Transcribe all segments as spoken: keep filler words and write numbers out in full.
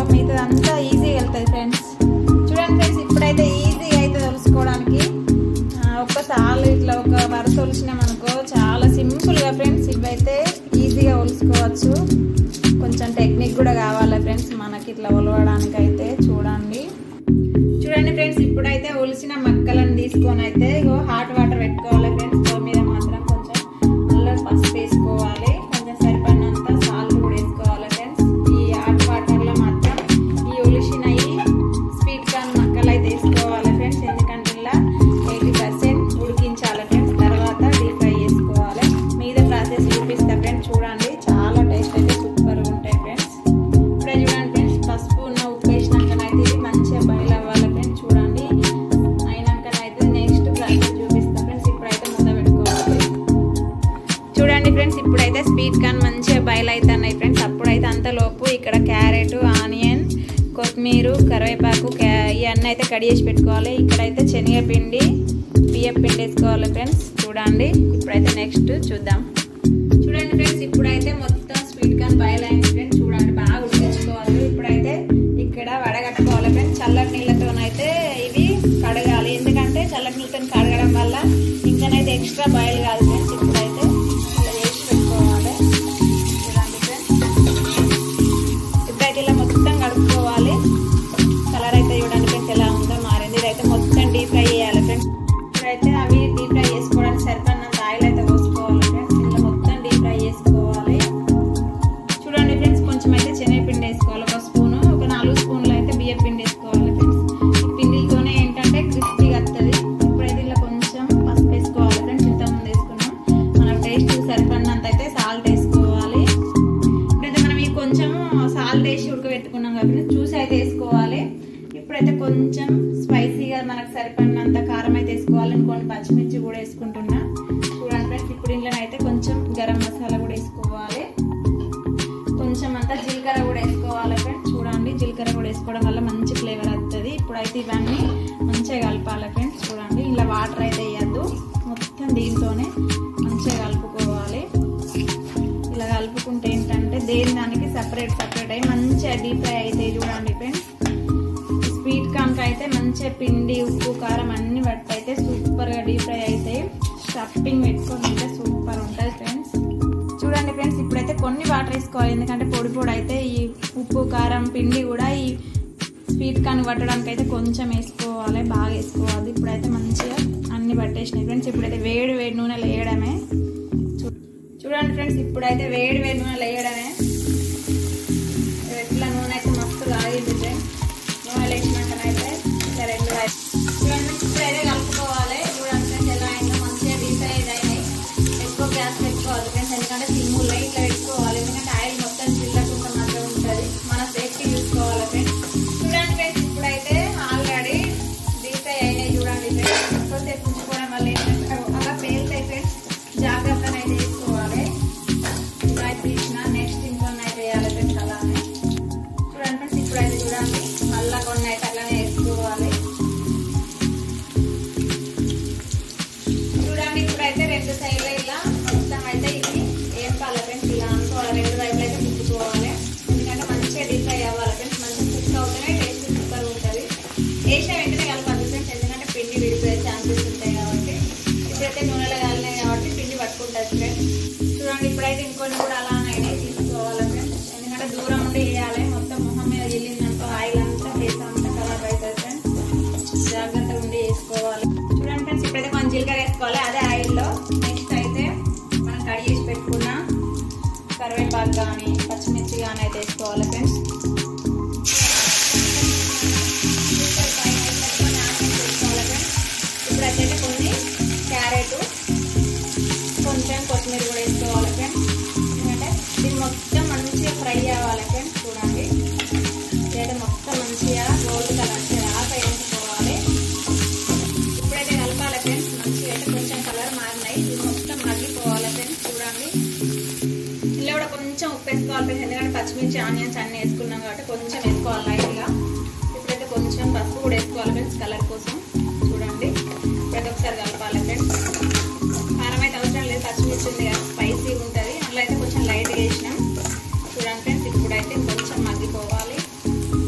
మిగతాదంతా ఈజీగా వెళ్తుంది ఫ్రెండ్స్. చూడండి ఫ్రెండ్స్, ఇప్పుడైతే ఈజీగా అయితే తెలుసుకోవడానికి ఒక్కసారి ఇట్లా ఒక వరుస ఒలిసినామనుకో చాలా సింపుల్గా ఫ్రెండ్స్ ఇవైతే ఈజీగా ఒలుసుకోవచ్చు. కొంచెం టెక్నిక్ కూడా కావాలి ఫ్రెండ్స్ మనకి ఇట్లా ఒలవడానికి అయితే. చూడండి చూడండి ఫ్రెండ్స్, ఇప్పుడైతే ఒలిసిన మక్కలను తీసుకొని అయితే ఇగో హాట్ వాటర్ పెట్టుకోవాలి ఫ్రెండ్స్. స్టవ్ మీద మాత్రం కొంచెం అల్లం పసుపు వేసుకోవాలి, కొంచెం సరిపడినంత సాల్ట్ కూడా వేసుకోవాలి ఫ్రెండ్స్. ఈ హాట్ వాటర్లో మాత్రం ఈ ఒలిసిన ఈ స్వీట్ కార్న్ మక్కలు అయితే వేసుకోవాలి ఫ్రెండ్స్. ఎందుకంటే ఇలా ఎయిటీ పర్సెంట్ ఉడికించాలి ఫ్రెండ్స్, తర్వాత డీప్ ఫ్రై చేసుకోవాలి. మీద ప్రాసెస్ చూపిస్తా ఫ్రెండ్స్. చూడండి చాలా టేస్ట్ అయితే సూపర్గా ఉంటాయి ఫ్రెండ్స్. ఇప్పుడే చూడండి ఫ్రెండ్స్, పసుపు ఉన్న ఉప్పు వేసినాకనైతే ఇది మంచిగా బాయిల్ అవ్వాలి ఫ్రెండ్స్. చూడండి అయినాకనైతే నెక్స్ట్ ప్రాసెస్ చూపిస్తా ఫ్రెండ్స్. ఇప్పుడైతే ముందు పెట్టుకోవాలి. చూడండి ఫ్రెండ్స్, ఇప్పుడైతే స్వీట్ కార్న్ మంచిగా బాయిల్ అవుతున్నాయి ఫ్రెండ్స్. అప్పుడైతే అంతలోపు ఇక్కడ క్యారెట్, ఆనియన్, కొత్తిమీర, కరివేపాకు ఇవన్నీ అయితే కడి చేసి పెట్టుకోవాలి. ఇక్కడైతే శనగపిండి, బియ్యం పిండి వేసుకోవాలి ఫ్రెండ్స్. చూడండి ఇప్పుడైతే నెక్స్ట్ చూద్దాం. చూడండి ఫ్రెండ్స్, ఇప్పుడైతే మొత్తం స్వీట్ కార్న్ బాయిల్ అయింది ఫ్రెండ్స్. చూడండి బాగా ఉడికించుకోవాలి. ఇప్పుడైతే ఇక్కడ వడగట్టుకోవాలి ఫ్రెండ్స్. చల్లటి నీళ్ళతోనైతే ఇవి కడగాలి, ఎందుకంటే చల్లటి నీళ్ళతో కడగడం వల్ల ఇంకానైతే ఎక్స్ట్రా బాయిల్ కాదు ఫ్రెండ్స్. ఇప్పుడైతే ఇలా చేసి పెట్టుకోవాలి. చూడండి ఫ్రెండ్స్, ఇప్పుడైతే ఇలా మొత్తం కడుక్కోవాలి. కలర్ అయితే చూడండి ఫ్రెండ్స్ ఎలా ఉందో మారింది. ఇదైతే మొత్తం డీప్ ఫ్రై చేయాలి ఫ్రెండ్స్. ఇప్పుడైతే అవి డీప్ ఫ్రై చేసుకోవడానికి సరిపడినంత ఆయిల్ అయితే పోసుకోవాలి ఫ్రెండ్స్. ఇందులో మొత్తం డీప్ ఫ్రై చేసుకోవాలి. చూడండి ఫ్రెండ్స్, కొంచెం అయితే శనగపిండి వేసుకోవాలి ఒక స్పూను, ఒక నాలుగు స్పూన్లు అయితే బియ్యం పిండి వేసుకోవాలి ఫ్రెండ్స్. ఈ పిండితోనే ఏంటంటే క్రిస్పీగా వస్తుంది. ఇప్పుడైతే ఇలా కొంచెం పసుపు వేసుకోవాలి ఫ్రెండ్స్. ఇంతకుముందు వేసుకున్నాం. మన టేస్ట్ సరిపడినంత అయితే సాల్ట్ వేసుకోవాలి. ఇప్పుడైతే మనం ఈ కొంచెం సాల్ట్ వేసి ఉడకబెట్టుకున్నాం కాబట్టి చూసి అయితే వేసుకోవాలి. ఇప్పుడైతే కొంచెం స్పైసీగా మనకు సరిపడినంత కారం అయితే వేసుకోవాలి. కొన్ని పచ్చిమిర్చి కూడా వేసుకుంటున్నా. చూడండి ఫ్రెండ్స్, ఇప్పుడు ఇంట్లో అయితే కొంచెం గరం మసాలా కూడా వేసుకోవాలి. కొంచెం అంతా జీలకర్ర కూడా వేసుకోవాలి ఫ్రెండ్స్. చూడండి జీలకర్ర కూడా వేసుకోవడం వల్ల మంచి ఫ్లేవర్ వస్తుంది. ఇప్పుడైతే ఇవన్నీ మంచిగా కలపాలి ఫ్రెండ్స్. చూడండి ఇలా వాటర్ అయితే వేయద్దు, మొత్తం దీంతోనే మంచిగా కలుపుకోవాలి. ఇలా కలుపుకుంటే ఏంటంటే దేని దానికి సపరేట్ సపరేట్ అయ్యి మంచిగా డీప్ ఫ్రై అయితే. చూడండి ఫ్రెండ్స్, స్వీట్ కార్న్ అయితే మంచిగా పిండి, ఉప్పు, కారం అన్ని పట్టి అయితే సూపర్గా డీప్ ఫ్రై అయితే స్టఫింగ్ పెట్టుకొని అయితే సూపర్ ఉంటుంది ఫ్రెండ్స్. చూడండి ఫ్రెండ్స్, ఇప్పుడైతే కొన్ని వాటర్ వేసుకోవాలి, ఎందుకంటే పొడి పొడి అయితే ఈ ఉప్పు, కారం, పిండి కూడా ఈ స్వీట్ కార్న్ పట్టడానికి అయితే కొంచెం వేసుకోవాలి, బాగా వేసుకోవాలి. ఇప్పుడైతే మంచిగా అన్ని పట్టేసినాయి ఫ్రెండ్స్. ఇప్పుడైతే వేడి వేడి నూనెలో వేయడమే. చూడండి ఫ్రెండ్స్, ఇప్పుడైతే వేడి వేడి నూనెలో వేయడమే. ఎట్లా నూనె అయితే మస్తు కాగింది ఫ్రెండ్స్. నూనెలు వేసినాకనైతే ఇట్లా రెండు చూడండి ఇప్పుడైతే కలుపుకోవాలి. చూడండి ఫ్రెండ్స్ ఎలా అయిందో మంచిగా డీప్ ఫ్రై అయినాయి. ఎక్కువ గ్యాస్ పెట్టుకోవాలి ఫ్రెండ్స్, ఎందుకంటే సిమ్ముల్లో ఇట్లా పెట్టుకోవాలి. ఎందుకంటే ఆయిల్ మొత్తం చిల్లకుండా మాత్రం ఉంటుంది. మన సేఫ్టీ చూసుకోవాలి ఫ్రెండ్స్. చూడండి ఫ్రెండ్స్, ఇప్పుడైతే ఆల్రెడీ డీప్ ఫ్రై అయినాయి. చూడండి ఫ్రెండ్స్, ఎక్కువసేపు ఉంచుకోవడం వల్ల ఏంటంటే అలా పేలుతాయి ఫ్రెండ్స్. జాగ్రత్తగా అయితే వేసుకోవాలి. ఇలా తీసిన నెక్స్ట్ ఇంకొన్ని అయితే వేయాలి ఫ్రెండ్స్. అలానే చూడండి ఫ్రెండ్స్, ఇప్పుడైతే చూడండి మళ్ళీ కొన్ని అయితే అలానే వేసుకోవాలి. చూడండి ఇప్పుడైతే రెండు సైడ్లు ఇలా మొత్తం అయితే ఇది వేపాలి ఫ్రెండ్స్. ఇలా అనుకోవాలి, రెండు వైపులు అయితే తిప్పుకోవాలి. ఎందుకంటే మంచిగా డీప్ ఫ్రై అవ్వాలి ఫ్రెండ్స్. మంచిగా కుక్ అవుతూనే టేస్ట్ సూపర్ ఉంటుంది. వేసిన వెంటనే కలపాలి ఫ్రెండ్స్, ఎందుకంటే పిండి విడిపోయే ఛాన్సెస్ ఉంటాయి కాబట్టి. ఇప్పుడైతే నూనెలో కాలినాయి కాబట్టి పిండి పట్టుకుంటుంది ఫ్రెండ్స్. చూడండి ఇప్పుడైతే ఇంకొన్ని కూడా అలానే తీసుకోవాలి ఫ్రెండ్స్, ఎందుకంటే దూరం ఉండి వేయాలి. మొత్తం మొహం మీద వెళ్ళిందంతా ఆయిల్ అంతా ఫేస్ అంతా కలర్ అవుతుంది ఫ్రెండ్స్. జాగ్రత్తగా ఉండి వేసుకోవాలి. చూడండి ఫ్రెండ్స్, ఇప్పుడైతే కొంచెం జీలకర్ర వేసుకోవాలి అదే ఆయిల్లో. నెక్స్ట్ అయితే మనం కడి చేసి పెట్టుకున్న కరివేపాకు కానీ పచ్చిమిర్చి కానీ అయితే వేసుకోవాలి ఫ్రెండ్స్. ఇప్పుడైతే కొన్ని క్యారెట్, కొంచెం కొత్తిమీర కూడా వేసుకోవాలి ఫ్రెండ్స్. ఎందుకంటే ఇది మొత్తం మంచిగా ఫ్రై అవ్వాలి ఫ్రెండ్స్. చూడండి ఇదైతే మొత్తం మంచిగా గోల్డ్ కలర్ దాకా వేసుకోవాలి. ఇప్పుడైతే కలపాలి ఫ్రెండ్స్. మంచిగా అయితే కొంచెం కలర్ మారినాయి, ఇది మొత్తం మగ్గిపోవాలి ఫ్రెండ్స్. చూడండి ఇందులో కూడా కొంచెం ఉప్పు వేసుకోవాలి ఫ్రెండ్స్, ఎందుకంటే పచ్చిమిర్చి, ఆనియన్స్ అన్నీ వేసుకున్నాం కాబట్టి కొంచెం వేసుకోవాలి లైట్గా. ఇప్పుడైతే కొంచెం పసుపు కూడా వేసుకోవాలి ఫ్రెండ్స్ కలర్ కోసం. చూడండి ఇప్పుడైతే ఒకసారి కలపాలి ఫ్రెండ్స్. కారం అయితే అవసరం లేదు, పచ్చిమిర్చి ఉంది కదా స్పైసీ ఉంటుంది. అందులో అయితే కొంచెం లైట్గా వేసినాం. చూడండి ఫ్రెండ్స్, ఇప్పుడైతే కొంచెం మగ్గిపోవాలి.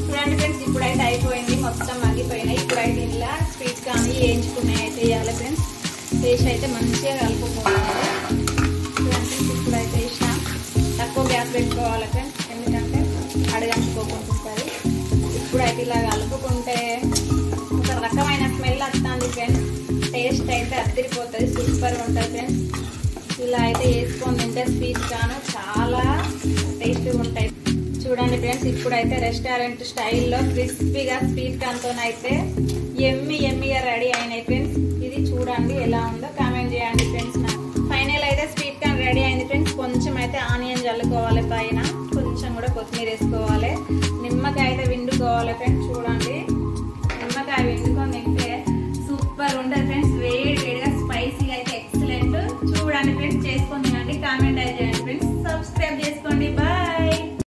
ఇట్లయితే మంచిగా కలుపుకోవాలి. ఇప్పుడైతే ఇష్టం తక్కువ గ్యాస్ పెట్టుకోవాలి ఫ్రెండ్స్, ఎందుకంటే అడగంచుకోకుంటుంది. ఇప్పుడైతే ఇలా కలుపుకుంటే ఒక రకమైన స్మెల్ వస్తుంది ఫ్రెండ్స్. టేస్ట్ అయితే అద్దరిపోతుంది, సూపర్గా ఉంటుంది ఫ్రెండ్స్. ఇలా అయితే వేసుకొని తింటే స్వీట్ కాను చాలా టేస్టీగా ఉంటాయి. చూడండి ఫ్రెండ్స్, ఇప్పుడైతే రెస్టారెంట్ స్టైల్లో క్రిస్పీగా స్వీట్ కార్న్తో అయితే ఎమ్మి ఎమ్మిగా రెడీ అయినాయి ఫ్రెండ్స్. ఇది చూడండి ఎలా ఉందో.